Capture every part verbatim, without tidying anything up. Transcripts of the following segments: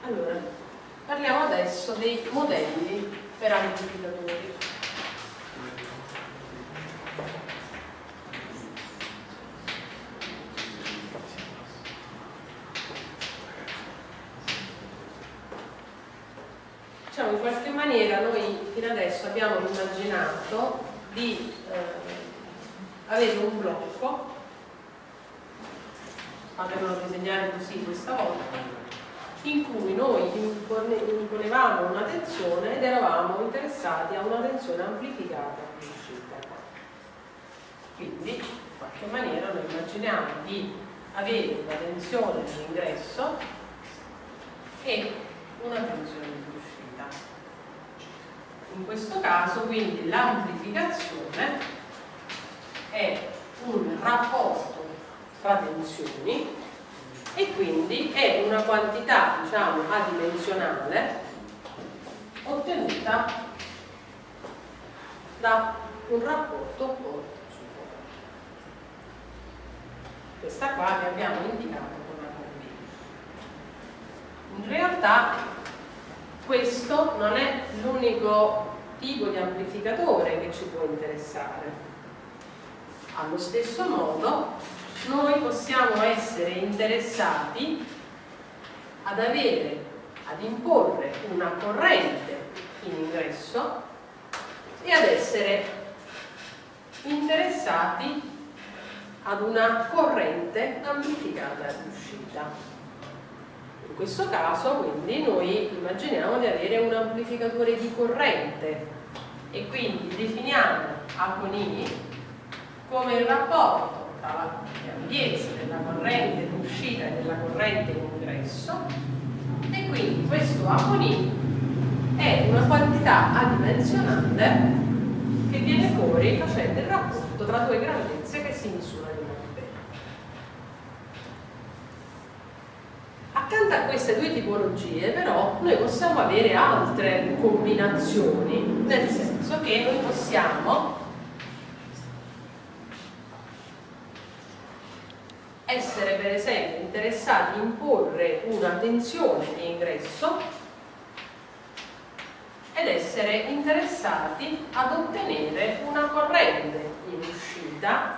Allora, parliamo adesso dei modelli per amplificatori. Diciamo, in qualche maniera noi fino adesso abbiamo immaginato di eh, avere un blocco, fatemelo disegnare così questa volta, in cui noi imponevamo una tensione ed eravamo interessati a una tensione amplificata di uscita. Quindi, in qualche maniera, noi immaginiamo di avere una tensione di ingresso e una tensione di uscita. In questo caso, quindi, l'amplificazione è un rapporto tra tensioni e quindi è una quantità, diciamo, adimensionale ottenuta da un rapporto volta su volta. Questa qua che abbiamo indicato con la corrente. In realtà questo non è l'unico tipo di amplificatore che ci può interessare. Allo stesso modo noi possiamo essere interessati ad avere, ad imporre una corrente in ingresso e ad essere interessati ad una corrente amplificata in uscita. In questo caso, quindi, noi immaginiamo di avere un amplificatore di corrente e quindi definiamo A con I come il rapporto tra la grandezza della corrente in uscita e della corrente in ingresso, e quindi questo A con I è una quantità adimensionale che viene fuori facendo il rapporto tra due grandezze che si misurano in ampere. Accanto a queste due tipologie, però, noi possiamo avere altre combinazioni, nel senso che noi possiamo essere, per esempio, interessati a imporre una tensione di ingresso ed essere interessati ad ottenere una corrente in uscita.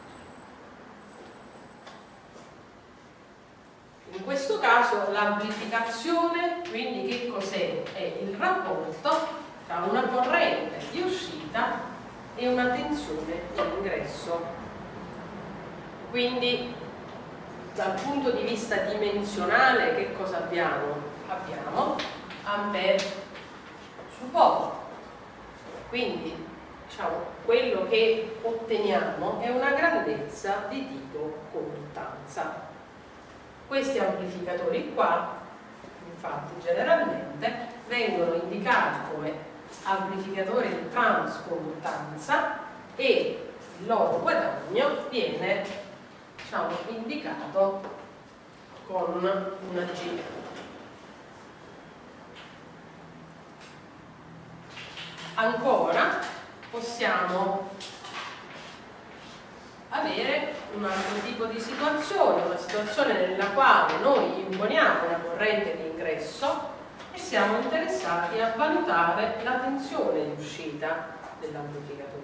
In questo caso l'amplificazione, quindi, che cos'è? È il rapporto tra una corrente di uscita e una tensione di ingresso. Quindi, dal punto di vista dimensionale, che cosa abbiamo? Abbiamo ampere su volt. Quindi, diciamo, quello che otteniamo è una grandezza di tipo conduttanza. Questi amplificatori qua, infatti, generalmente vengono indicati come amplificatori di transconduttanza e il loro guadagno viene, diciamo, indicato con una G. Ancora possiamo avere un altro tipo di situazione, una situazione nella quale noi imponiamo una corrente di ingresso e siamo interessati a valutare la tensione di uscita dell'amplificatore.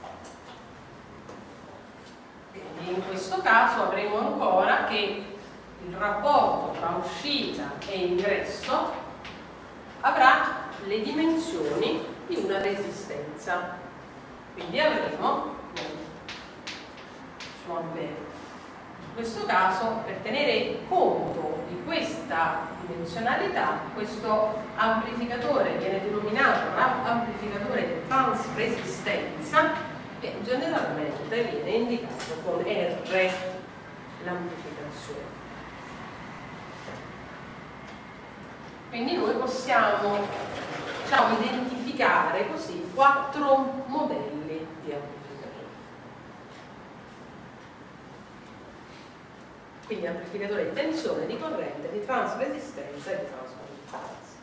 Quindi in questo caso avremo ancora che il rapporto tra uscita e ingresso avrà le dimensioni di una resistenza. Quindi avremo su ampere. In questo caso, per tenere conto di questa dimensionalità, questo amplificatore viene denominato amplificatore di transresistenza e generalmente viene indicato con R l'amplificazione. Quindi noi possiamo, diciamo, identificare così quattro modelli di amplificatori. Quindi amplificatore di tensione, di corrente, di transresistenza e di transconduttanza.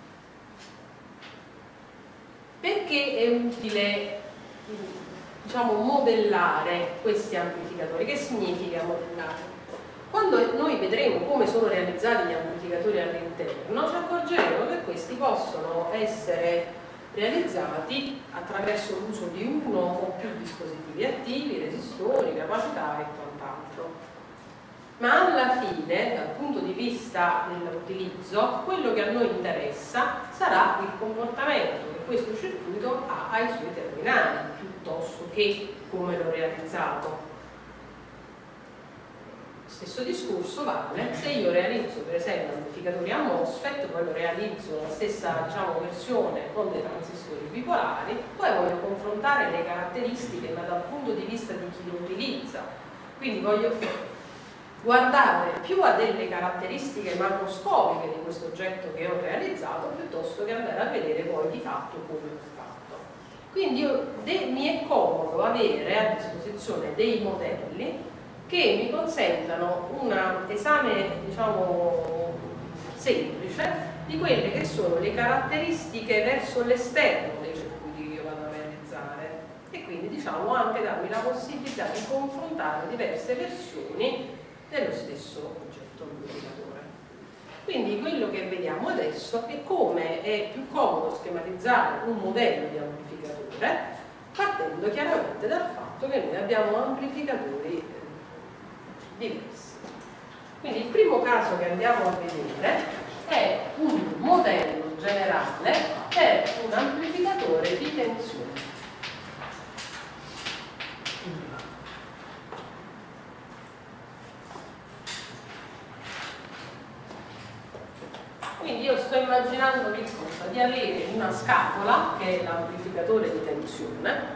Perché è utile, diciamo, modellare questi amplificatori? Che significa modellare? Quando quando noi vedremo come sono realizzati gli amplificatori all'interno, ci accorgeremo che questi possono essere realizzati attraverso l'uso di uno o più dispositivi attivi, resistori, capacità e quant'altro. Ma alla fine, dal punto di vista dell'utilizzo, quello che a noi interessa sarà il comportamento che questo circuito ha ai suoi terminali, piuttosto che come l'ho realizzato. Stesso discorso vale se io realizzo per esempio amplificatori a MOSFET, poi lo realizzo la stessa, diciamo, versione con dei transistori bipolari, poi voglio confrontare le caratteristiche ma dal punto di vista di chi lo utilizza, quindi voglio guardare più a delle caratteristiche macroscopiche di questo oggetto che ho realizzato piuttosto che andare a vedere poi di fatto come l'ho fatto. Quindi io, de, mi è comodo avere a disposizione dei modelli che mi consentano un esame, diciamo, semplice di quelle che sono le caratteristiche verso l'esterno dei circuiti che io vado a realizzare e quindi, diciamo, anche darmi la possibilità di confrontare diverse versioni dello stesso oggetto amplificatore. Quindi quello che vediamo adesso è come è più comodo schematizzare un modello di amplificatore partendo chiaramente dal fatto che noi abbiamo amplificatori diversi. Quindi il primo caso che andiamo a vedere è un modello generale per un amplificatore di tensione. Quindi io sto immaginando che cosa? Di avere una scatola che è l'amplificatore di tensione.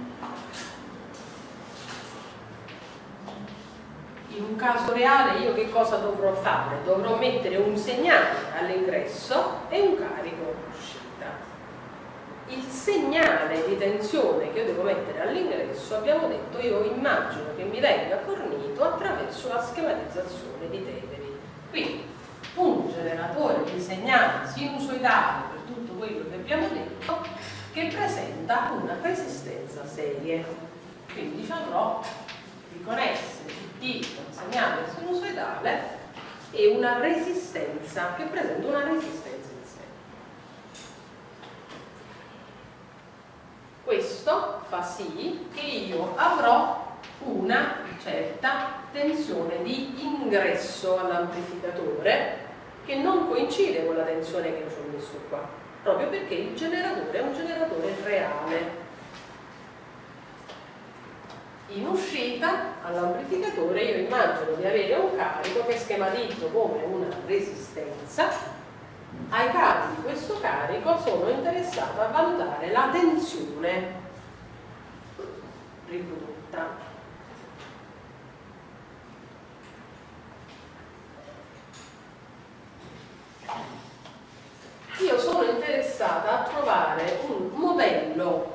In un caso reale io che cosa dovrò fare? Dovrò mettere un segnale all'ingresso e un carico all'uscita. Il segnale di tensione che io devo mettere all'ingresso, abbiamo detto, io immagino che mi venga fornito attraverso la schematizzazione di Teveri. Quindi un generatore di segnale sinusoidale per tutto quello che abbiamo detto che presenta una resistenza serie. Quindi ci avrò di connessi di un segnale sinusoidale e una resistenza che presenta una resistenza in sé. Questo fa sì che io avrò una certa tensione di ingresso all'amplificatore che non coincide con la tensione che ci ho messo qua, proprio perché il generatore è un generatore reale. In uscita all'amplificatore io immagino di avere un carico che schematizzo come una resistenza. Ai capi di questo carico sono interessata a valutare la tensione riprodotta. Io sono interessata a trovare un modello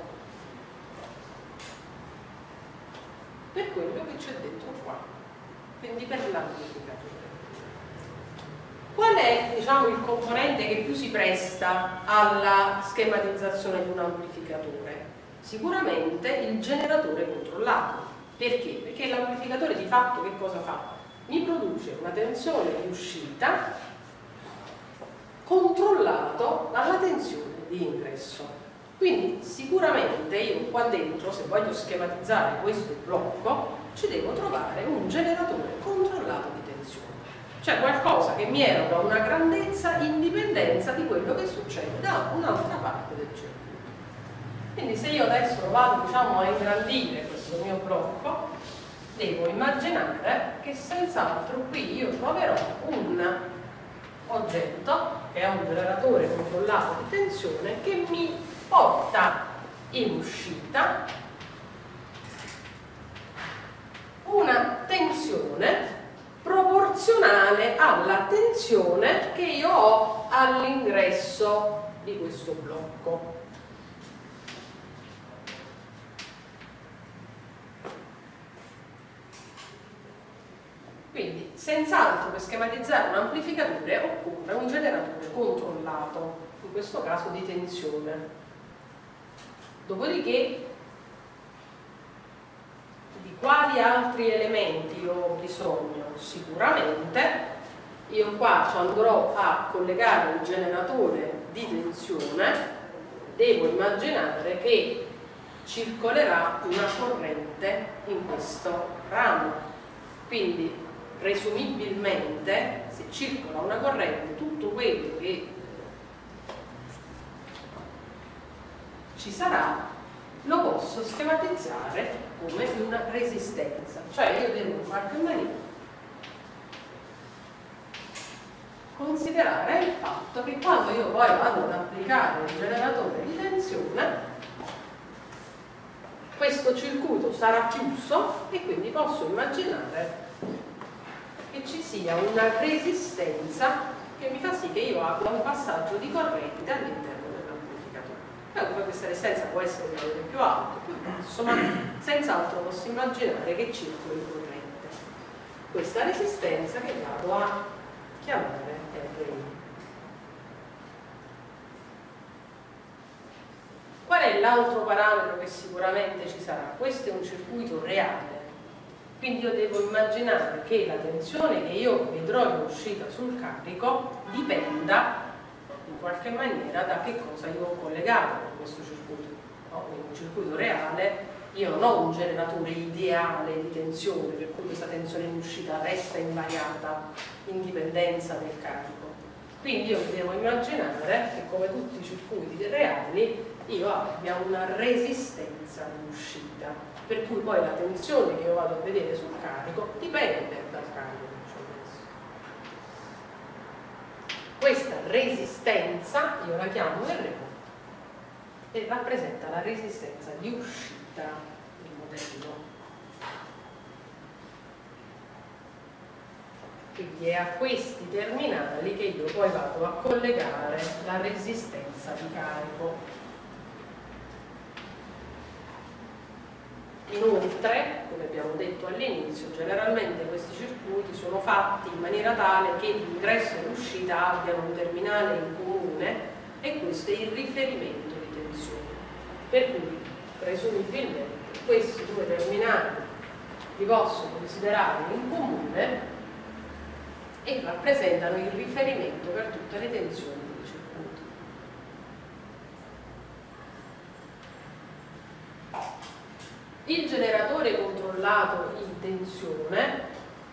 per quello che c'è dentro qua, quindi per l'amplificatore. Qual è, diciamo, il componente che più si presta alla schematizzazione di un amplificatore? Sicuramente il generatore controllato. Perché? Perché l'amplificatore di fatto che cosa fa? Mi produce una tensione di uscita controllato dalla tensione di ingresso. Quindi sicuramente io qua dentro, se voglio schematizzare questo blocco, ci devo trovare un generatore controllato di tensione, cioè qualcosa che mi eroga una grandezza in dipendenza di quello che succede da un'altra parte del circuito. Quindi se io adesso vado, diciamo, a ingrandire questo mio blocco, devo immaginare che senz'altro qui io troverò un oggetto che è un generatore controllato di tensione che mi porta in uscita una tensione proporzionale alla tensione che io ho all'ingresso di questo blocco. Quindi, senz'altro per schematizzare un amplificatore occorre un generatore controllato, in questo caso di tensione. Dopodiché, di quali altri elementi io ho bisogno? sicuramente io qua ci andrò a collegare il generatore di tensione, devo immaginare che circolerà una corrente in questo ramo, quindi presumibilmente se circola una corrente tutto quello che ci sarà lo posso schematizzare come una resistenza, cioè io devo in qualche maniera considerare il fatto che quando io poi vado ad applicare il generatore di tensione questo circuito sarà chiuso e quindi posso immaginare che ci sia una resistenza che mi fa sì che io abbia un passaggio di corrente all'interno dell'amplificatore. Poi questa resistenza può essere di valore più alto, più basso, ma senz'altro posso immaginare che circoli corrente. Questa resistenza che vado a chiamare R I. Qual è l'altro parametro che sicuramente ci sarà? Questo è un circuito reale, quindi io devo immaginare che la tensione che io vedrò in uscita sul carico dipenda in qualche maniera da che cosa io ho collegato con questo circuito. No? In un circuito reale io non ho un generatore ideale di tensione per cui questa tensione in uscita resta invariata in dipendenza del carico. Quindi io devo immaginare che come tutti i circuiti reali io abbia una resistenza in uscita, per cui poi la tensione che io vado a vedere sul carico dipende dal carico che ho messo. Questa resistenza io la chiamo R O e rappresenta la resistenza di uscita del modello. Quindi è a questi terminali che io poi vado a collegare la resistenza di carico. Inoltre, come abbiamo detto all'inizio, generalmente questi circuiti sono fatti in maniera tale che l'ingresso e l'uscita abbiano un terminale in comune e questo è il riferimento di tensione. Per cui, presumibilmente, questi due terminali li posso considerare in comune e rappresentano il riferimento per tutte le tensioni dei circuiti. Il generatore controllato in tensione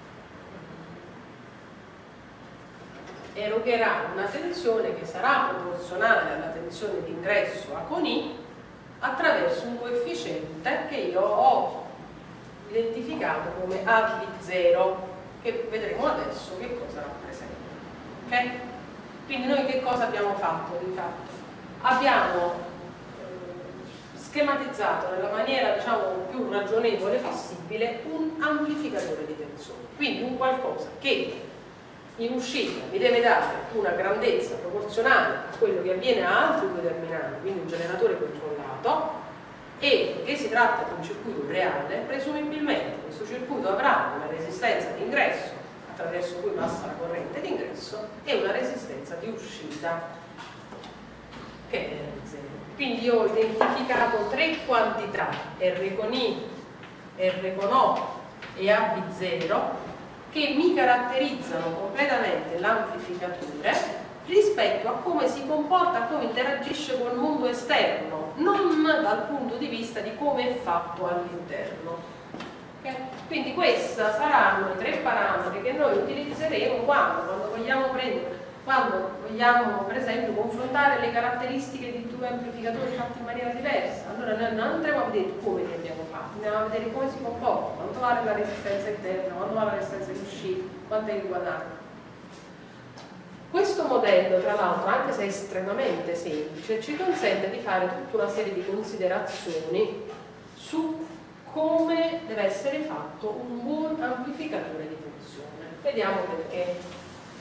erogherà una tensione che sarà proporzionale alla tensione di ingresso A con I attraverso un coefficiente che io ho identificato come A B zero, che vedremo adesso che cosa rappresenta. Okay? Quindi noi che cosa abbiamo fatto di fatto? Abbiamo schematizzato nella maniera diciamo più ragionevole possibile un amplificatore di tensione, quindi un qualcosa che in uscita mi deve dare una grandezza proporzionale a quello che avviene a altri due terminali, quindi un generatore controllato, e che si tratta di un circuito reale, presumibilmente questo circuito avrà una resistenza di ingresso attraverso cui passa la corrente di ingresso e una resistenza di uscita che è R zero. Quindi io ho identificato tre quantità, R con I, R con O e A B zero, che mi caratterizzano completamente l'amplificatore rispetto a come si comporta, come interagisce col mondo esterno, non dal punto di vista di come è fatto all'interno. Okay? Quindi questi saranno i tre parametri che noi utilizzeremo quando, quando vogliamo prendere quando vogliamo per esempio confrontare le caratteristiche di due amplificatori fatti in maniera diversa. Allora noi non andremo a vedere come li abbiamo fatti, andiamo a vedere come si comporta, quanto vale la resistenza interna, quanto vale la resistenza di uscita, quanto è il guadagno. Questo modello, tra l'altro, anche se è estremamente semplice, ci consente di fare tutta una serie di considerazioni su come deve essere fatto un buon amplificatore di tensione. Vediamo perché.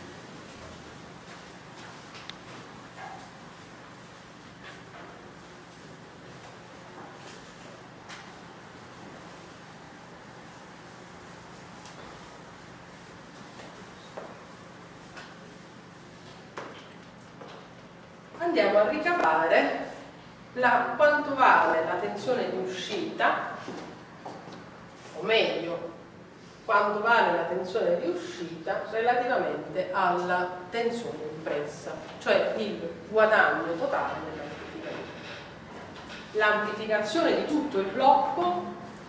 Andiamo a ricavare la, quanto vale la tensione di uscita, o meglio quanto vale la tensione di uscita relativamente alla tensione impressa, cioè il guadagno totale dell'amplificatore. L'amplificazione di tutto il blocco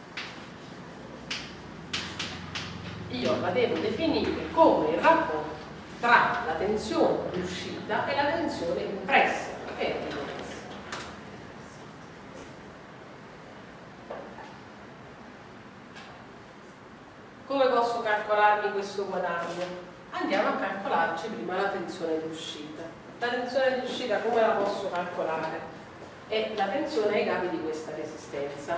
io la devo definire come il rapporto tra la tensione di uscita e la tensione impressa, che è diversa. Come posso calcolarmi questo guadagno? Andiamo a calcolarci prima la tensione di uscita. La tensione di uscita come la posso calcolare? È la tensione ai capi di questa resistenza.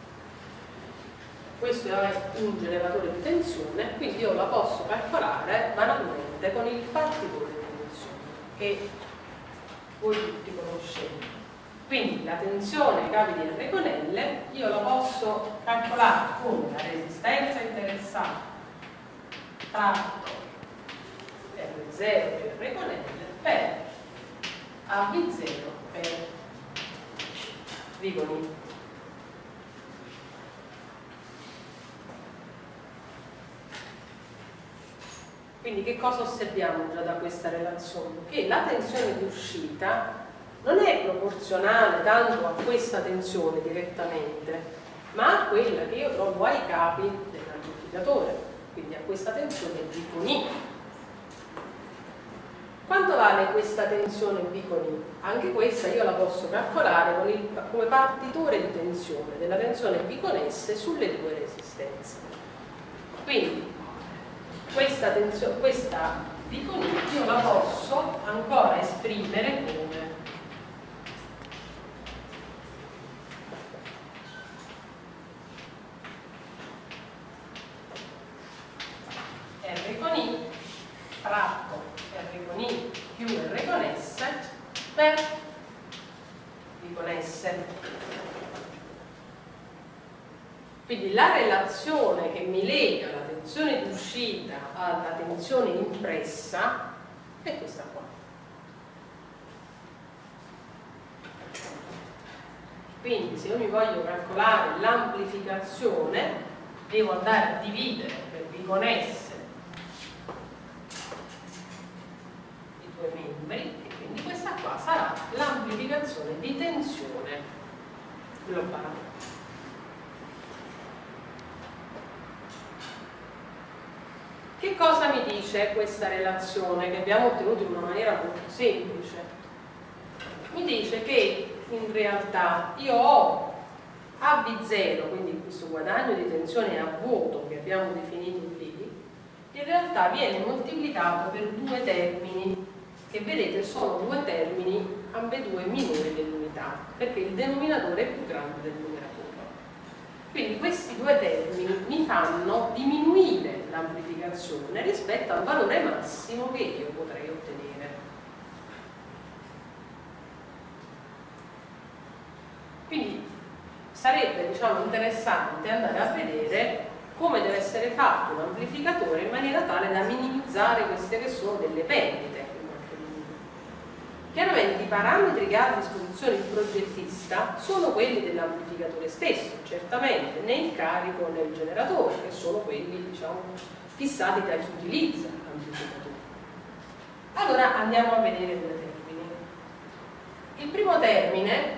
Questo è un generatore di tensione, quindi io la posso calcolare banalmente con il partitore di tensione, che voi tutti conoscete. Quindi la tensione ai capi di R con L io la posso calcolare come la resistenza interessata tratto R zero più R con L per A B zero per V con I. Quindi che cosa osserviamo già da questa relazione? Che la tensione di uscita non è proporzionale tanto a questa tensione direttamente, ma a quella che io trovo ai capi dell'amplificatore, quindi a questa tensione V con I. Quanto vale questa tensione V con I? Anche questa io la posso calcolare con il, come partitore di tensione della tensione V con S sulle due resistenze. Quindi questa, tensione, questa V con I io la posso ancora esprimere come R con I fratto R con I più R con S per V con S. Quindi la relazione che mi lega la tensione di uscita alla tensione impressa è questa qua. Quindi se io mi voglio calcolare l'amplificazione devo andare a dividere per V con S i due membri e quindi questa qua sarà l'amplificazione di tensione globale. Che cosa mi dice questa relazione che abbiamo ottenuto in una maniera molto semplice? Mi dice che in realtà io ho A B zero, quindi questo guadagno di tensione a vuoto che abbiamo definito lì, in realtà viene moltiplicato per due termini che vedete sono due termini ambedue minori dell'unità, perché il denominatore è più grande del numeratore. Quindi questi due termini mi fanno diminuire l'amplificazione rispetto al valore massimo che io potrei ottenere. Quindi sarebbe, diciamo, interessante andare a vedere come deve essere fatto un amplificatore in maniera tale da minimizzare queste che sono delle perdite. Chiaramente i parametri che ha a disposizione il progettista sono quelli dell'amplificatore stesso, certamente, né il carico né il generatore, che sono quelli, diciamo, fissati da chi utilizza l'amplificatore. Allora andiamo a vedere due termini. Il primo termine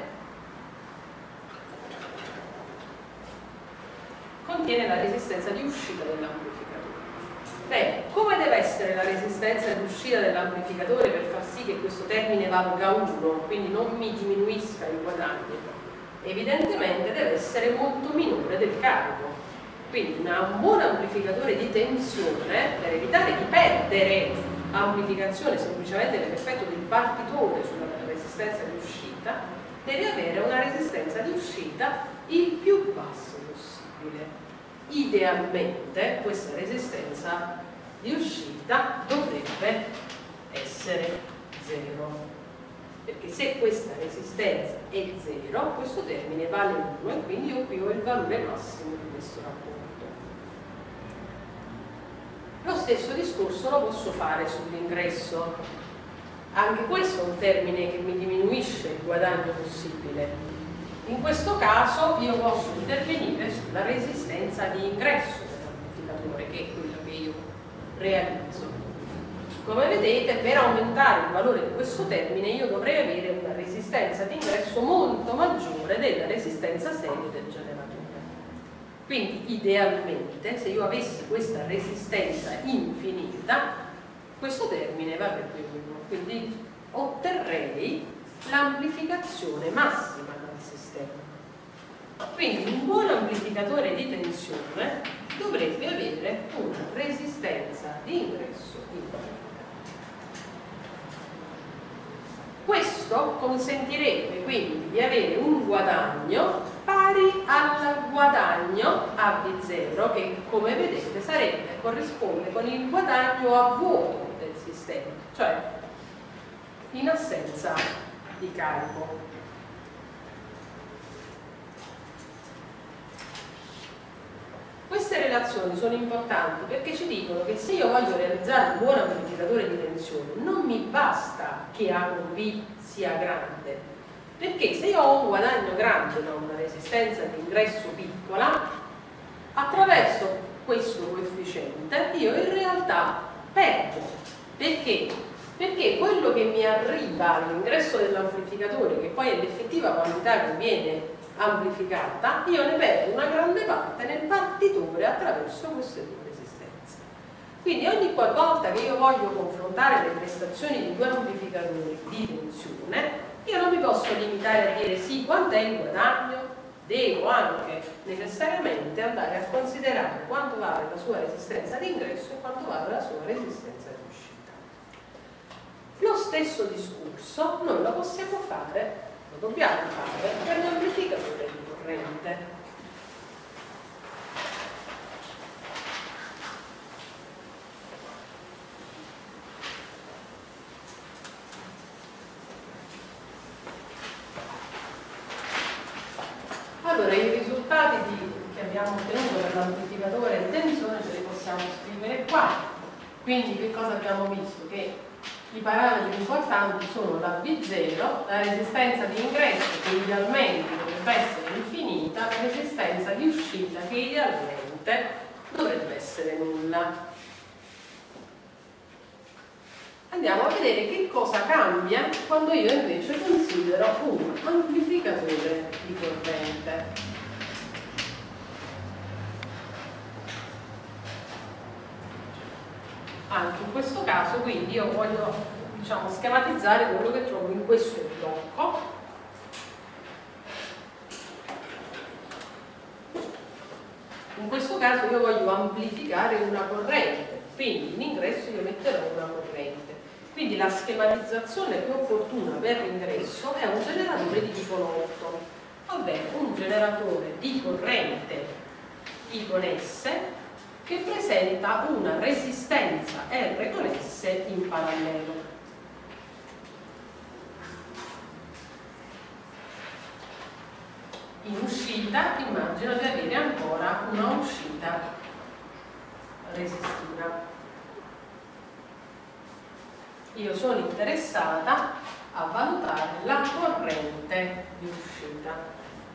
contiene la resistenza di uscita dell'amplificatore. Bene, come deve essere la resistenza di uscita dell'amplificatore per far sì che questo termine valga uno, quindi non mi diminuisca il guadagno? Evidentemente deve essere molto minore del carico. Quindi una, un buon amplificatore di tensione, per evitare di perdere amplificazione semplicemente per effetto del partitore sulla resistenza di uscita, deve avere una resistenza di uscita il più bassa possibile. Idealmente questa resistenza di uscita dovrebbe essere zero, perché se questa resistenza è zero questo termine vale uno e quindi io qui ho il valore massimo di questo rapporto. Lo stesso discorso lo posso fare sull'ingresso. Anche questo è un termine che mi diminuisce il guadagno possibile. In questo caso io posso intervenire sulla resistenza di ingresso dell'amplificatore. amplificatore, che è quello che io realizzo. Come vedete, per aumentare il valore di questo termine io dovrei avere una resistenza di ingresso molto maggiore della resistenza serie del generatore. Quindi idealmente, se io avessi questa resistenza infinita, questo termine varrebbe uno, quindi otterrei l'amplificazione massima del sistema. Quindi un buon amplificatore di tensione dovrebbe avere una resistenza di ingresso infinita. Questo consentirebbe quindi di avere un guadagno pari al guadagno A V zero, che come vedete sarebbe, corrisponde con il guadagno a vuoto del sistema, cioè in assenza di carico. Queste relazioni sono importanti perché ci dicono che se io voglio realizzare un buon amplificatore di tensione non mi basta che A con V sia grande, perché se io ho un guadagno grande da una resistenza di ingresso piccola, attraverso questo coefficiente io in realtà perdo. Perché? Perché quello che mi arriva all'ingresso dell'amplificatore, che poi è l'effettiva quantità che viene amplificata, io ne perdo una grande parte nel partitore attraverso queste due resistenze. Quindi ogni volta che io voglio confrontare le prestazioni di due amplificatori di tensione, io non mi posso limitare a dire sì, quanto è il guadagno, devo anche necessariamente andare a considerare quanto vale la sua resistenza di ingresso e quanto vale la sua resistenza di uscita. Lo stesso discorso noi lo possiamo fare, lo dobbiamo fare per l'amplificatore di corrente. Allora, i risultati di, che abbiamo ottenuto per l'amplificatore di tensione ce li possiamo scrivere qua. Quindi che cosa abbiamo visto? Che i parametri importanti sono la V zero, la resistenza di ingresso che idealmente dovrebbe essere infinita, la resistenza di uscita che idealmente dovrebbe essere nulla. Andiamo a vedere che cosa cambia quando io invece considero un amplificatore di corrente. Anche in questo caso quindi io voglio, diciamo, schematizzare quello che trovo in questo blocco. In questo caso io voglio amplificare una corrente, quindi in ingresso io metterò una corrente. Quindi la schematizzazione più opportuna per l'ingresso è un generatore di tipo otto, ovvero un generatore di corrente I con S che presenta una resistenza R con S in parallelo. In uscita immagino di avere ancora una uscita resistiva. Io sono interessata a valutare la corrente di uscita.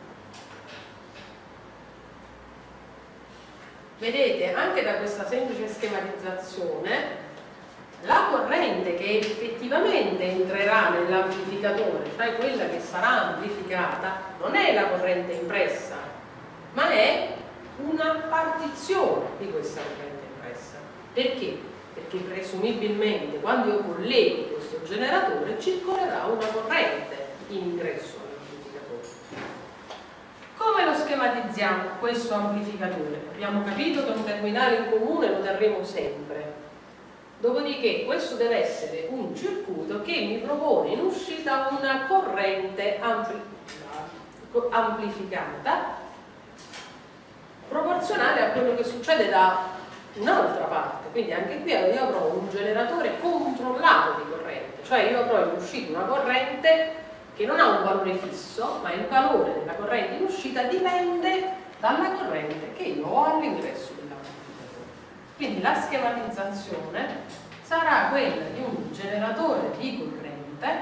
Vedete, anche da questa semplice schematizzazione, la corrente che effettivamente entrerà nell'amplificatore, cioè quella che sarà amplificata, non è la corrente impressa, ma è una partizione di questa corrente impressa. Perché? Perché presumibilmente quando io collego questo generatore circolerà una corrente in ingresso all'amplificatore. Come lo schematizziamo questo amplificatore? Abbiamo capito che un terminale in comune lo terremo sempre. Dopodiché questo deve essere un circuito che mi propone in uscita una corrente ampli amplificata proporzionale a quello che succede da un'altra parte. Quindi anche qui io avrò un generatore controllato di corrente, cioè io avrò in uscita una corrente che non ha un valore fisso, ma il valore della corrente in uscita dipende dalla corrente che io ho all'ingresso dell'amplificatore. Quindi la schematizzazione sarà quella di un generatore di corrente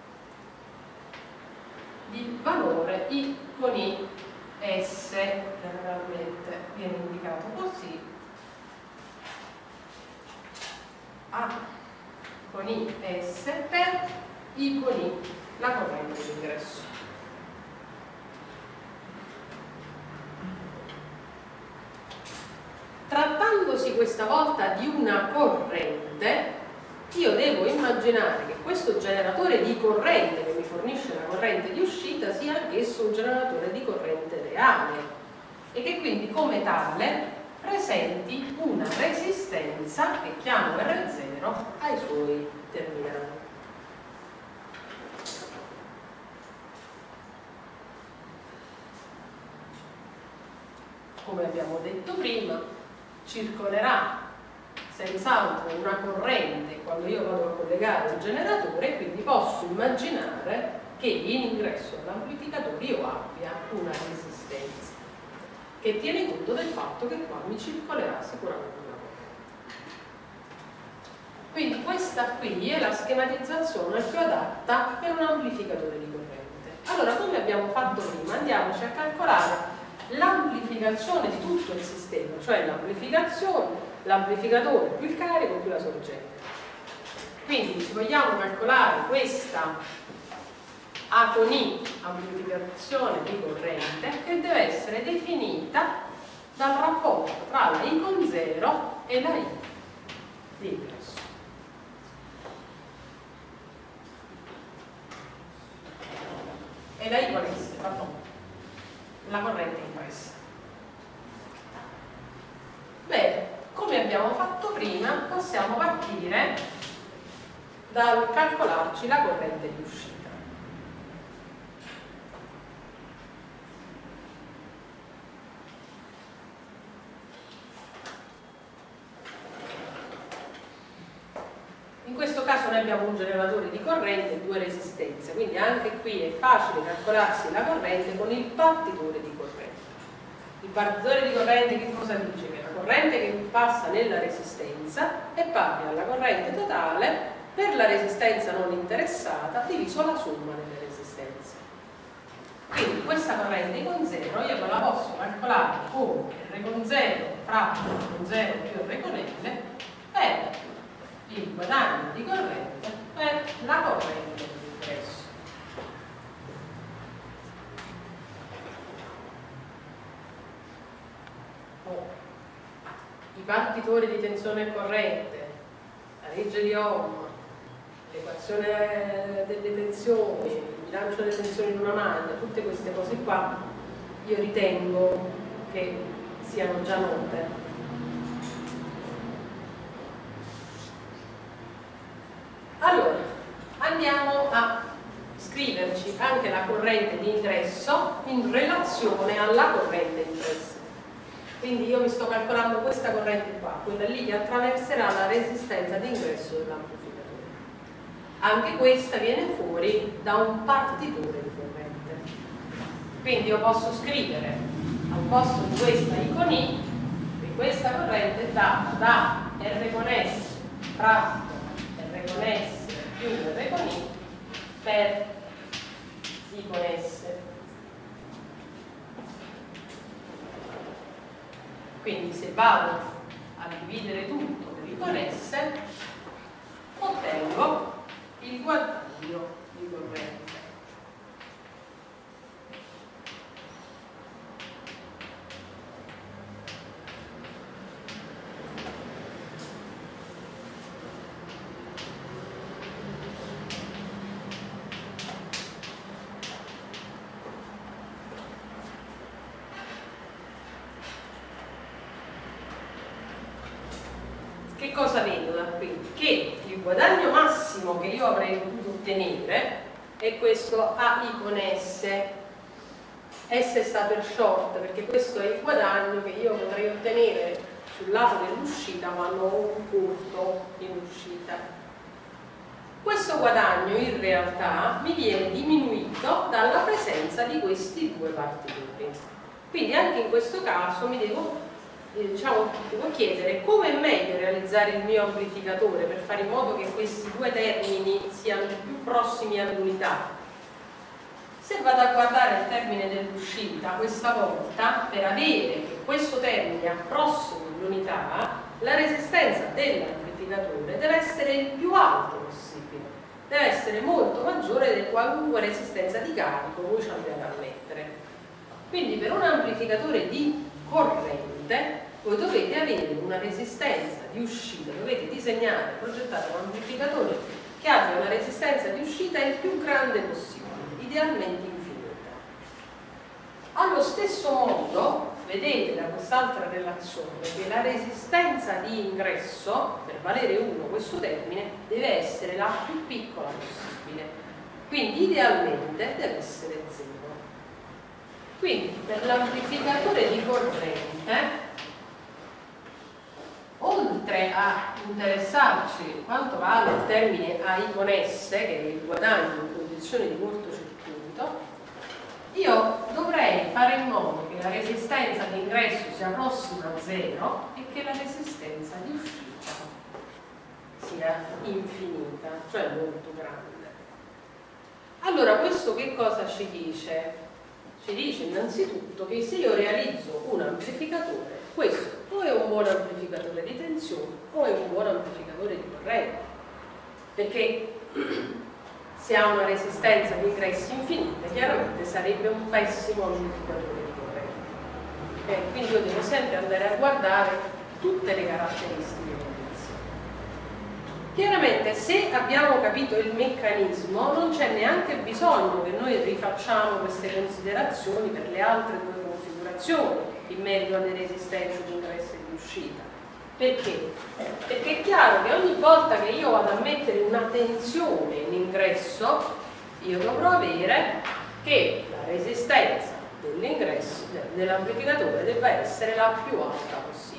di valore I con I S, generalmente viene indicato così, con I S per I con I, la corrente d'ingresso. Trattandosi questa volta di una corrente, io devo immaginare che questo generatore di corrente che mi fornisce la corrente di uscita sia anch'esso un generatore di corrente reale e che quindi come tale presenti una resistenza che chiamo R zero ai suoi terminali. Come abbiamo detto prima, circolerà senz'altro una corrente quando io vado a collegare il generatore, quindi posso immaginare che in ingresso all'amplificatore io abbia una resistenza che tiene conto del fatto che qua mi circolerà sicuramente una corrente. Quindi questa qui è la schematizzazione più adatta per un amplificatore di corrente. Allora, come abbiamo fatto prima, andiamoci a calcolare l'amplificazione di tutto il sistema, cioè l'amplificazione, l'amplificatore più il carico più la sorgente. Quindi se vogliamo calcolare questa A con I, amplificazione di corrente, che deve essere definita dal rapporto tra la I con zero e la I di ingresso. E la I qual è? Pardon. La corrente impressa. Bene, come abbiamo fatto prima, possiamo partire dal calcolarci la corrente di uscita. In questo caso noi abbiamo un generatore di corrente e due resistenze, quindi anche qui è facile calcolarsi la corrente con il partitore di corrente. Il partitore di corrente che cosa dice? Che la corrente che passa nella resistenza è pari alla corrente totale per la resistenza non interessata diviso la somma delle resistenze. Quindi questa corrente I con zero io me la posso calcolare come R con zero fratto R con zero più R con L per il guadagno di corrente per la corrente di ingresso. Oh. I partitori di tensione e corrente, la legge di Ohm, l'equazione delle tensioni, il bilancio delle tensioni in una maglia, tutte queste cose qua io ritengo che siano già note. Allora, andiamo a scriverci anche la corrente di ingresso in relazione alla corrente impressa. Quindi io mi sto calcolando questa corrente qua, quella lì che attraverserà la resistenza di ingresso dell'amplificatore. Anche questa viene fuori da un partitore di corrente. Quindi io posso scrivere al posto di questa I con I che questa corrente è data da R con S fratto R con S più R con I per I con S. Quindi se vado a dividere tutto per I con S ottengo il guadagno di corrente. Che cosa vedo da qui? Che il guadagno massimo che io avrei potuto ottenere è questo A I con S. S sta per short perché questo è il guadagno che io potrei ottenere sul lato dell'uscita quando ho un furto in uscita. Questo guadagno in realtà mi viene diminuito dalla presenza di questi due partitori. Quindi anche in questo caso mi devo Diciamo, devo chiedere come è meglio realizzare il mio amplificatore per fare in modo che questi due termini siano più prossimi all'unità. Se vado a guardare il termine dell'uscita, questa volta per avere che questo termine approssimi l'unità, la resistenza dell'amplificatore deve essere il più alto possibile, deve essere molto maggiore di qualunque resistenza di carico voi ci andate a mettere. Quindi per un amplificatore di corrente voi dovete avere una resistenza di uscita, dovete disegnare e progettare un amplificatore che abbia una resistenza di uscita il più grande possibile, idealmente infinita. Allo stesso modo, vedete da quest'altra relazione che la resistenza di ingresso, per valere uno questo termine, deve essere la più piccola possibile, quindi idealmente deve essere zero. Quindi per l'amplificatore di corrente, oltre a interessarci quanto vale il termine A I con S, che è il guadagno in condizioni di cortocircuito, io dovrei fare in modo che la resistenza di ingresso si approssimi a zero e che la resistenza di uscita sia infinita, cioè molto grande. Allora questo che cosa ci dice? Ci dice innanzitutto che se io realizzo un amplificatore, questo o è un buon amplificatore di tensione o è un buon amplificatore di corrente, perché se ha una resistenza di ingressi infinita chiaramente sarebbe un pessimo amplificatore di corrente. Okay? Quindi io devo sempre andare a guardare tutte le caratteristiche iniziali. Chiaramente se abbiamo capito il meccanismo non c'è neanche bisogno che noi rifacciamo queste considerazioni per le altre due configurazioni in merito alle resistenze di ingresso e di uscita. Perché? Perché è chiaro che ogni volta che io vado a mettere una tensione in ingresso io dovrò avere che la resistenza dell'ingresso dell'amplificatore debba essere la più alta possibile.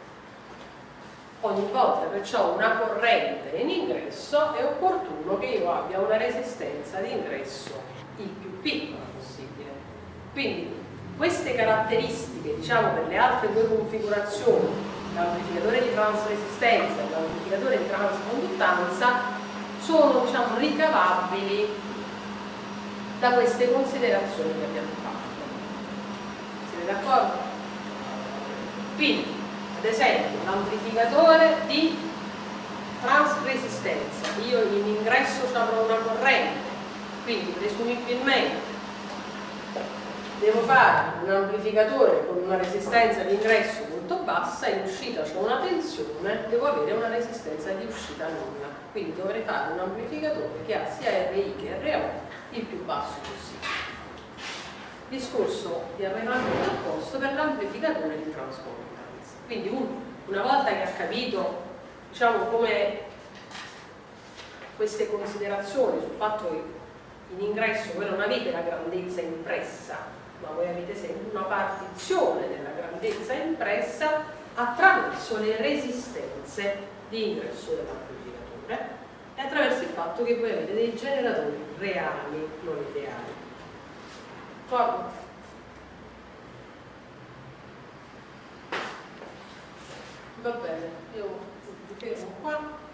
Ogni volta che ho una corrente in ingresso è opportuno che io abbia una resistenza di ingresso il più piccola possibile. Quindi queste caratteristiche, diciamo, per le altre due configurazioni, l'amplificatore di transresistenza e l'amplificatore di transconduttanza, sono, diciamo, ricavabili da queste considerazioni che abbiamo fatto. Siete d'accordo? Quindi, ad esempio, l'amplificatore di transresistenza, io in ingresso avrò una corrente, quindi presumibilmente devo fare un amplificatore con una resistenza di ingresso molto bassa, in uscita c'è una tensione, devo avere una resistenza di uscita nulla, quindi dovrei fare un amplificatore che ha sia R I che R O il più basso possibile. Discorso diametralmente opposto per l'amplificatore di transconduttanza. Quindi un, una volta che ha capito, diciamo, come queste considerazioni sul fatto che in ingresso voi non avete la grandezza impressa, ma voi avete sempre una partizione della grandezza impressa attraverso le resistenze di ingresso dell'amplificatore e attraverso il fatto che voi avete dei generatori reali, non ideali. D'accordo? Va bene, io mi fermo qua.